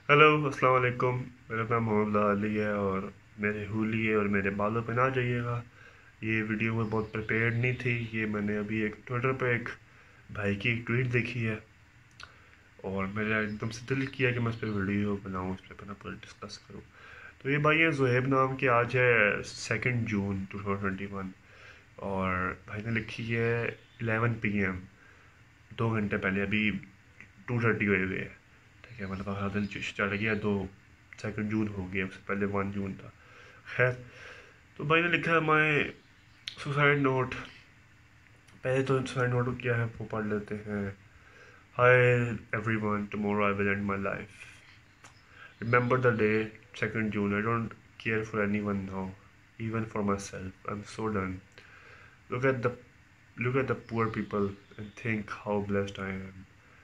Hello अस्सलाम वालेकुम। मेरा नाम मोहम्मद अली है और मेरे हुलिये और मेरे बालों पे ना जाइएगा। ये वीडियो में बहुत प्रिपेयर्ड नहीं थी। ये मैंने अभी एक ट्विटर पे एक भाई की एक ट्वीट देखी है और मेरा एकदम से दिल किया कि मैं इस पर वीडियो बनाऊँ, इस पर अपना पूरा डिस्कस करूँ। तो ये भाई है ज़ुहैब नाम के। आज है 2 जून 2021 और भाई ने लिखी है 11 PM, 2 घंटे पहले। अभी 2:30 हुए हुए है। ठीक है, मतलब हमारा दिन चढ़ गया। 2 जून हो गया, उससे पहले 1 जून था। खैर, तो भाई ने लिखा है माई सुसाइड नोट। पहले तो सुसाइड नोट क्या है वो पढ़ लेते हैं। Hi everyone, tomorrow I will end my life. Remember the day 2 June। I don't care for anyone now, even for myself. I'm so done. Look at the look at the poor people and think how blessed I am.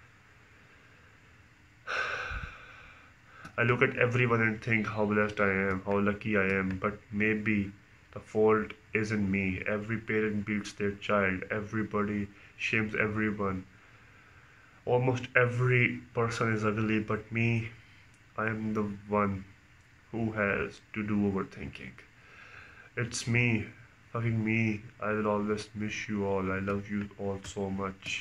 I look at everyone and think how blessed I am, how lucky I am, but maybe the fault isn't me. Every parent beats their child, everybody shames everyone. Almost every person is ugly, but me, I am the one who has to do overthinking. It's me, fucking me. I will always miss you all. I love you all so much.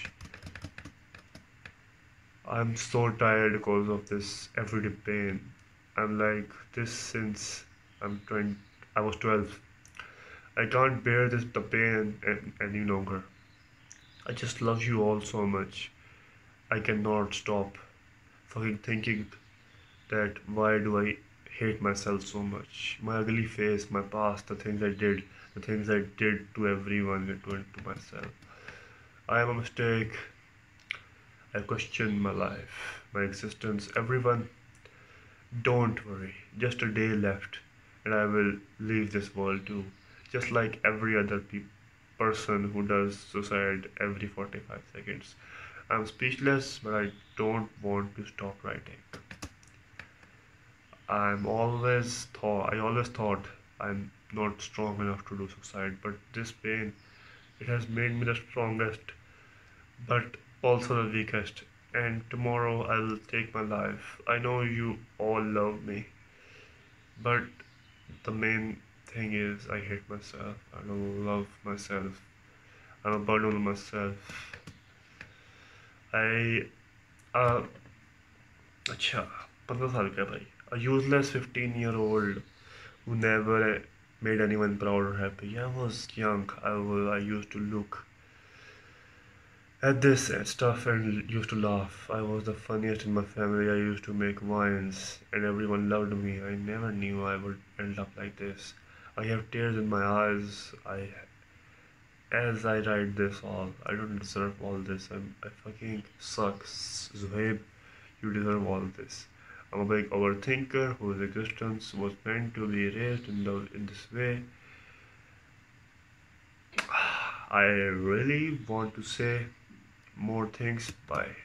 I'm so tired because of this everyday pain. I'm like this since I'm 20. I was 12. I can't bear the pain any longer. I just love you all so much. I cannot stop fucking thinking that why do I hate myself so much? My ugly face, my past, the things I did to everyone and to myself. I am a mistake. I question my life, my existence. Everyone, don't worry, just a day left, and I will leave this world too, just like every other person who does suicide every 45 seconds. I'm speechless, but I don't want to stop writing. I always thought I'm not strong enough to do suicide, but this pain, it has made me the strongest, but also the weakest. And tomorrow I'll take my life. I know you all love me, but the main thing is I hate myself. I don't love myself. I'm a burden on myself. I अच्छा 15 साल का भाई, a useless 15-year-old who never made anyone proud or happy. I was young. I used to look at this and stuff and used to laugh. I was the funniest in my family. I used to make vines and everyone loved me. I never knew I would end up like this. I have tears in my eyes. As I write this all, I don't deserve all this. I fucking suck. Zuhaib, you deserve all this. I'm a big overthinker whose existence was meant to be erased in this way. I really want to say more things. Bye.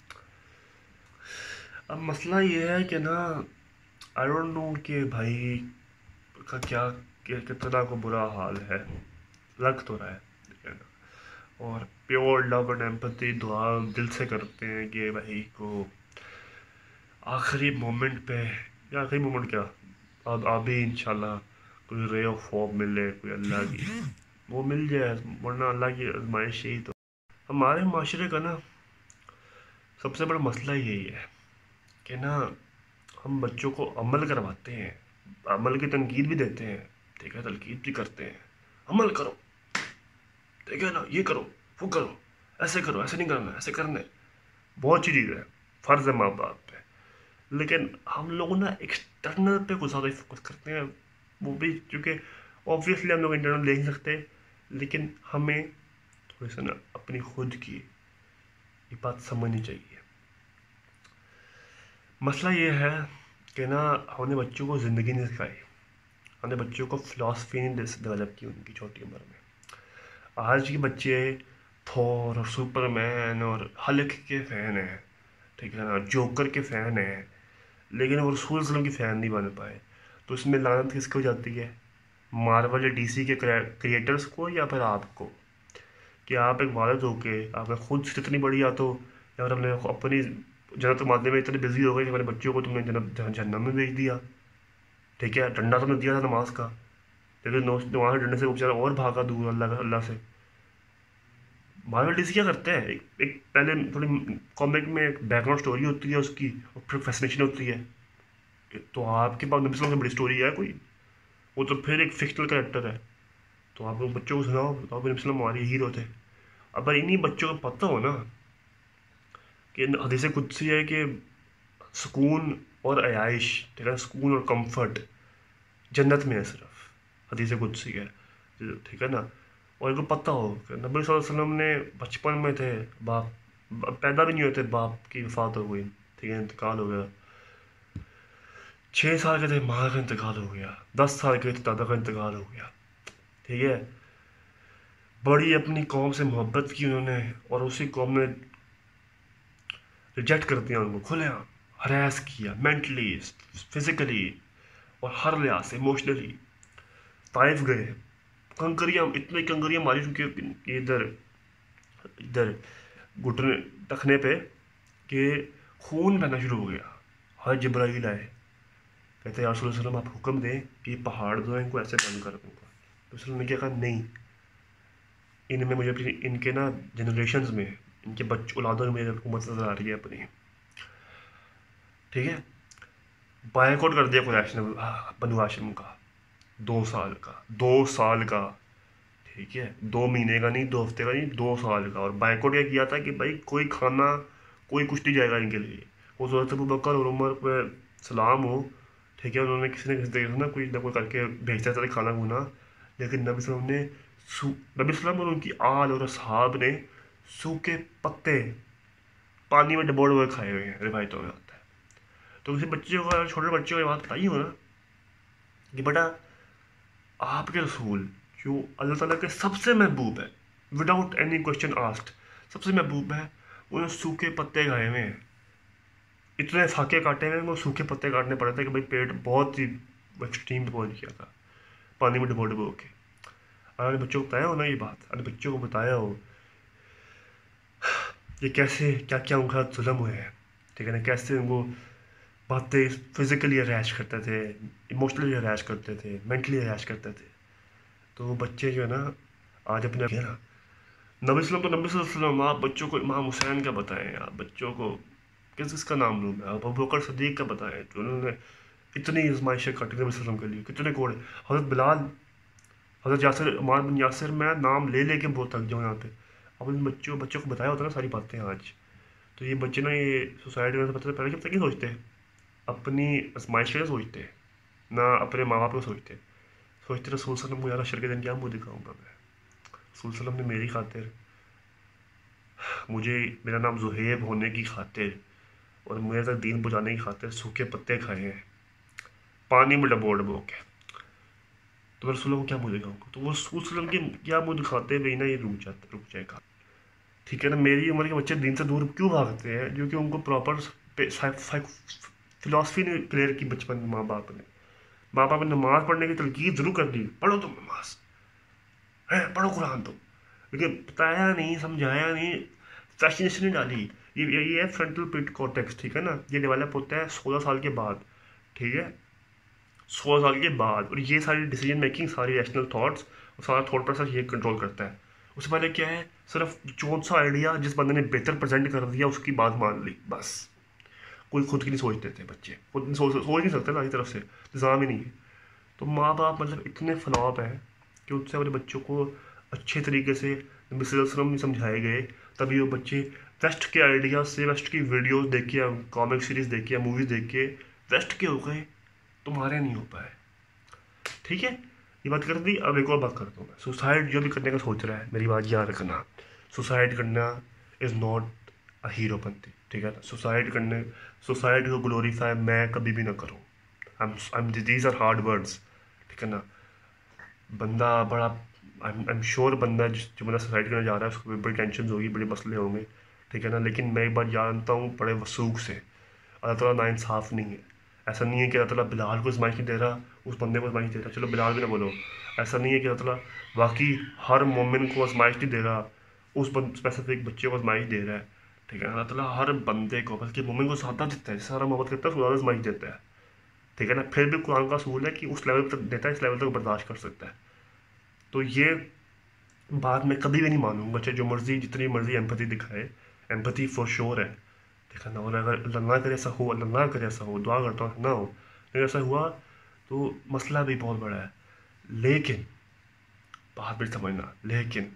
अब मसला ये है कि ना, I don't know कि भाई का क्या कितना को बुरा हाल है। लग तो रहा है, ठीक है ना। और प्योर लव एंड एम्पैथी दुआ दिल से करते हैं कि भाई को आखिरी मोमेंट पे, या आखिरी मोमेंट क्या, अब अभी इंशाल्लाह कोई रे ऑफ होप मिले, कोई अल्लाह की वो मिल जाए, वरना अल्लाह की आजमाइश ही तो। हमारे माशरे का ना सबसे बड़ा मसला यही है कि ना, हम बच्चों को अमल करवाते हैं, अमल की तनकीद भी देते हैं, ठीक है, तनकीद भी करते हैं, अमल करो, ठीक है ना, ये करो, वो करो, ऐसे करो, ऐसे नहीं करना, ऐसे करना है। बहुत अच्छी चीज़ है, फ़र्ज़ है माँ बाप पे। लेकिन हम लोग ना एक्सटर्नल पे कुछ ज़्यादा फोकस करते हैं। वो भी क्योंकि ऑब्वियसली हम लोग इंटरनल देख नहीं सकते, लेकिन हमें थोड़ी सा ना अपनी खुद की ये बात समझनी चाहिए। मसला ये है कि ना, हमने बच्चों को ज़िंदगी नहीं सिखाई, हमने बच्चों को फ़िलासफ़ी नहीं डेवलप की उनकी छोटी उम्र में। आज के बच्चे थॉर और सुपरमैन और हल्क के फ़ैन हैं, ठीक है ना, जोकर के फ़ैन हैं, लेकिन वो रसूल सल्लल्लाहु अलैहि वसल्लम की फ़ैन नहीं बन पाए। तो इसमें लानत किसको जाती है? मार्वल या डीसी के क्रिएटर्स को, या फिर आपको? कि आप एक वालिद होके आपने खुद से इतनी बड़ी, या तो, या फिर हमने अपनी जन्नत मारने में इतने बिजी हो गए कि हमारे बच्चों को तुमने जहन्नम में भेज दिया। ठीक है, डंडा तुमने दिया था नमाज का, लेकिन वहाँ से डंडे से वो बेचारा और भागा दूर अल्लाह से। मार्वल डीसी क्या करते हैं, एक पहले थोड़ी कॉमिक में एक बैकग्राउंड स्टोरी होती है उसकी, और फिर फैसिनेशन होती है। तो आपके पास नबी सल्लल्लाहु अलैहि वसल्लम से बड़ी स्टोरी है कोई? वो तो फिर एक फिक्शनल कैरेक्टर है। तो आप लोग बच्चों को सुनाओ, तो आप नबी सल्लल्लाहु हमारे हीरो थे। अब इन्हीं बच्चों को पता हो ना कि हदीस कुदसी है कि सुकून और आयाइश, ठीक है, सुकून और कंफर्ट जन्नत में है सिर्फ, हदीस कुदसी है, ठीक है ना। और इनको पता हो कि नबी सल्लल्लाहु अलैहि वसल्लम ने बचपन में थे, पैदा भी नहीं हुए थे, बाप की वफात हो गई, ठीक है, इंतकाल हो गया। 6 साल के थे, माँ का इंतकाल हो गया। 10 साल के थे, दादा का इंतकाल हो गया। ठीक है, बड़ी अपनी कौम से मोहब्बत की उन्होंने, और उसी कौम ने रिजेक्ट कर दिया उनको, खुलेआम हरास किया, मेंटली, फिजिकली और हर लिहाज से, इमोशनली। ताइफ गए, कंकरियाँ, इतनी कंकरियाँ मारी चुकी इधर इधर घुटने टखने पे कि खून बहना शुरू हो गया। हर जब्राइल आए, कहते यार रसूल सल्लम आप हुक्म दें कि ये पहाड़ जो है इनको ऐसे बंद कर दूँगा। तो रसूल ने क्या कहा, नहीं, इनमें मुझे अपनी, इनके ना जनरेशन्स में, इनके बच्चे औलादों में मेरी हुकूमत नजर आ रही है अपनी। ठीक है, बायकॉट कर दिया कुरैश ने बनु हाशिम का, 2 साल का, 2 साल का। ठीक है, 2 महीने का नहीं, 2 हफ्ते का नहीं, 2 साल का। और बायकॉट क्या किया था कि भाई कोई खाना, कोई कुछ नहीं जाएगा इनके लिए। वो हज़रत अबू बकर और उमर पे सलाम हो, ठीक है, उन्होंने किसी न किसी तरीके से ना कोई करके भेजता था खाना खुना। लेकिन नबी सल्लम ने नबी सल्लम और उनकी आल और असहाब ने सूखे पत्ते पानी में डबोड़ हुए खाए हुए हैं, रिवायतों में आता है। तो किसी बच्चे को, छोटे बच्चे को ये बात बताई हो ना कि बेटा आपके रसूल जो अल्लाह ताला के सबसे महबूब है, विदाउट एनी क्वेश्चन आस्क्ड, सबसे महबूब है, उन्हें सूखे पत्ते खाए हुए हैं। इतने फाके काटे हुए हैं, वो सूखे पत्ते काटने पड़े थे कि भाई पेट बहुत ही एक्सट्रीम पे पहुँच गया था, पानी में डबो डबो के। अगर बच्चों को बताया हो ना ये बात, अगर बच्चों को बताया हो ये कैसे क्या क्या उनका जुल्म हुए हैं, ठीक है ना, कैसे उनको बातें फिजिकली हरैश करते थे, इमोशनली हरैश करते थे, मेंटली हरैश करते थे। तो वो बच्चे जो है ना आज अपने है ना, नबी सल्लम तो नबी सल्लम, आप बच्चों को इमाम हुसैन का बताएं, आप बच्चों को किस किसका नाम लूँ मैं, आप अबू बकर सदीक का बताएं, जो उन्होंने इतनी आजमाइशें काटी नबी सल्लम के लिए, कितने कोड़े, हज़रत बिलाल, हज़रत यासिर, अम्मार बिन यासिर, मैं नाम ले लेके बहुत थक जाऊँ यहाँ पे। अब इन बच्चों को बताया होता ना सारी बातें आज, तो ये बच्चे ना ये सोसाइटी में पता पहले क्या सोचते हैं, अपनी आजमाइश के लिए सोचते हैं ना, अपने माँ बाप को सोचते हैं। सोचते रसूल सल्लम को यार हशर के दिन क्या मुँह दिखाऊंगा मैं, रसूल सल्लम ने मेरी खातिर, मुझे मेरा नाम जुहेब होने की खातिर और मेरे तक दीन पहुँचाने की खातिर सूखे पत्ते खाए हैं पानी में डबो डबो के। तो मैं रसूल को क्या मुँह दिखाऊंगा, तो वो रसूल सल्लम की क्या मुँह दिखाते हुए ना ये रुक जाएगा। ठीक है ना, मेरी उम्र के बच्चे दीन से दूर क्यों भागते हैं, क्योंकि उनको प्रॉपर फिलॉसफी ने क्लियर की बचपन में। माँ बाप ने नमाज पढ़ने की तलकीद जरूर कर दी, पढ़ो तुम नमाज है, पढ़ो कुरान तुम, लेकिन बताया नहीं, समझाया नहीं, फैसिनेशन नहीं डाली। ये है फ्रंटल पिट कॉर्टेक्स, ठीक है ना, ये डेवलप होता है 16 साल के बाद। ठीक है, 16 साल के बाद, और ये सारी डिसीजन मेकिंग, सारी रैशनल थॉट्स और सारा थॉट प्रोसेस ये कंट्रोल करता है। उससे पहले क्या है, सिर्फ जो सा आइडिया जिस बंदे ने बेहतर प्रेजेंट कर दिया उसकी बात मान ली बस। कोई खुद की नहीं सोचते थे बच्चे, खुद नहीं सोच नहीं सकते ना, तरफ से निज़ाम ही नहीं है। तो माँ बाप मतलब इतने फ्लॉप हैं कि उससे अपने बच्चों को अच्छे तरीके से नबी सल्लल्लाहु अलैहि वसल्लम समझाए गए, तभी वो बच्चे वेस्ट के आइडियाज से, वेस्ट की वीडियोस देख के या कॉमिक सीरीज देख के या मूवीज़ देख के वेस्ट के हो गए, तुम्हारे नहीं हो पाए। ठीक है, ये बात कर दी। अब एक और बात करता हूँ मैं, सुसाइड जो भी करने का सोच रहा है, मेरी बात याद रखना, सुसाइड करना इज़ नॉट अ हीरोपंथी। ठीक है ना, सुसाइड को ग्लोरीफाई मैं कभी भी ना करूँ। दीज आर हार्ड वर्ड्स, ठीक है ना। बंदा बड़ा, आई एम श्योर बंदा जो बंदा सुसाइड करने जा रहा है उसको बड़ी टेंशन होगी, बड़े मसले होंगे, ठीक है ना। लेकिन मैं एक बार जानता हूँ बड़े वसूख से, अल्लाह ताला नाइंसाफ़ नहीं है। ऐसा नहीं है कि अल्लाह ताला बिलाल को आजमाइश नहीं दे रहा, उस बंदे को आजमाइश दे रहा, चलो बिलाल भी ना बोलो। ऐसा नहीं है कि अल्लाह ताला वाकई हर मोमिन को आजमाइश नहीं दे रहा, उस स्पेसिफिक बच्चे को आजमाइश दे रहा है। ठीक है, अल्लाह ताला हर बंदे को बल्कि मोमिन को ज़्यादा देता है, जिससे सारा मोहब्बत करता है उसको ज़्यादा आज़माइश देता है। ठीक है ना, फिर भी कुरान का असूल है कि उस लेवल तक देता है इस लेवल तक बर्दाश्त कर सकता है। तो ये बात मैं कभी भी नहीं मानूंगा, चाहे जो मर्जी जितनी मर्जी एम्पैथी दिखाए, एम्पैथी फॉर श्योर है। ठीक है ना, और अगर अल्लाह ना करे ऐसा हो, अल्लाह ना करे ऐसा हो, दुआ करता हूँ ना हो, लेकिन ऐसा हुआ तो मसला भी बहुत बड़ा है। लेकिन बात भी समझना, लेकिन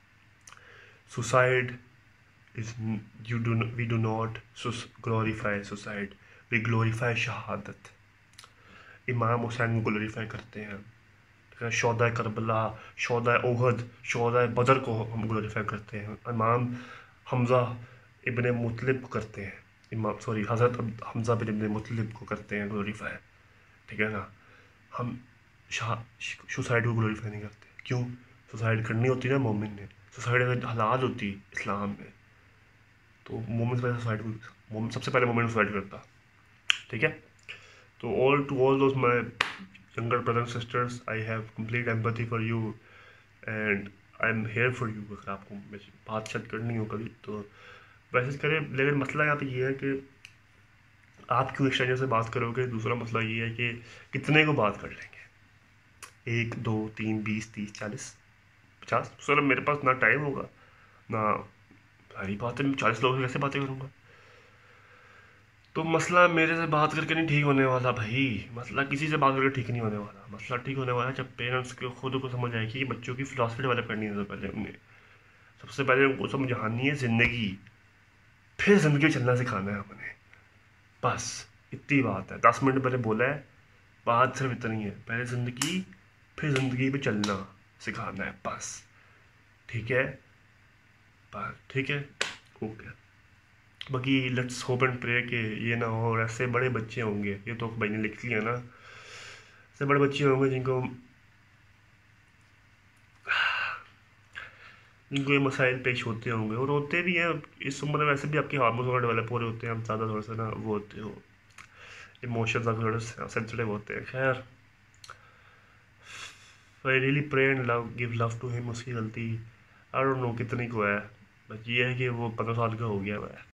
suicide is we do not glorify suicide, we glorify शहादत। इमाम हुसैन को ग्लोरीफाई करते हैं, शोहदा करबला, शोहदा ओहद, शोहदा बदर को हम ग्लोरीफाई करते हैं, इमाम हमज़ा इब्ने मुतलिब को करते हैं, इमाम सॉरी हज़रत हमज़ा बिन इब्ने मुतलिब को करते हैं ग्लोरीफाई। ठीक है ना, हम सुसाइड को ग्लोरीफाई नहीं करते। क्यों? सुसाइड करनी होती ना मोमिन ने, सुसाइड अगर हलाल होती इस्लाम में तो मोमेंट्स पहले सुसाइड, सबसे पहले मोमेंट सुसाइड करता। ठीक है, तो all those my younger brother sisters, I have complete empathy for you and I am here for you. अगर आपको बात शायद करनी हो कभी तो मैसेज करें, लेकिन मसला यहाँ पे ये है कि आप क्यों एक स्ट्रेंजर से बात करोगे। दूसरा मसला ये है कि कितने को बात कर लेंगे, 1 2 3 20 30 40 50। सर मेरे पास ना टाइम होगा ना, सारी बातें मैं 40 लोगों से कैसे बातें करूँगा। तो मसला मेरे से बात करके नहीं ठीक होने वाला भाई, मसला किसी से बात करके ठीक नहीं होने वाला। मसला ठीक होने वाला है जब पेरेंट्स को खुद को समझ आएगी कि बच्चों की फिलॉसफी डेवलप करनी है। सबसे पहले उनको समझानी है ज़िंदगी, फिर ज़िंदगी में चलना सिखाना है हमने। बस इतनी बात है, 10 मिनट पहले बोला है, बात सिर्फ इतनी है, पहले ज़िंदगी फिर ज़िंदगी में चलना सिखाना है बस। ठीक है, बस ठीक है, ओके। बाकी लेट्स होप एंड प्रे कि ये ना हो, और ऐसे बड़े बच्चे होंगे, ये तो भाई ने लिख लिया ना, ऐसे बड़े बच्चे होंगे जिनको ये मसाइल पेश होते होंगे और होते भी हैं। इस उम्र में वैसे भी आपके हार्मोन्स वगैरह डेवलप हो रहे होते हैं, हम ज़्यादा थोड़ा सा ना वो होते हो, इमोशंस आप थोड़े सेंसिटिव होते हैं। खैर, I really pray and love give love to him. उसकी गलती आई डोंट नो कितनी को है, बस ये है कि वो 15 साल का हो गया है।